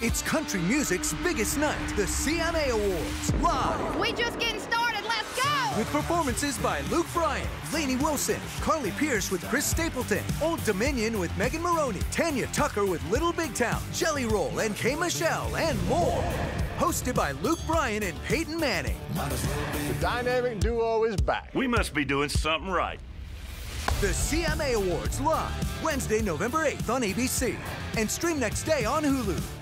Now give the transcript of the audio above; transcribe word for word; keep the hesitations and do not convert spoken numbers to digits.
It's country music's biggest night, the C M A Awards, live. We just getting started, let's go! With performances by Luke Bryan, Lainey Wilson, Carly Pearce with Chris Stapleton, Old Dominion with Megan Moroney, Tanya Tucker with Little Big Town, Jelly Roll and K. Michelle, and more. Hosted by Luke Bryan and Peyton Manning. The dynamic duo is back. We must be doing something right. The C M A Awards live, Wednesday, November eighth on A B C. And stream next day on Hulu.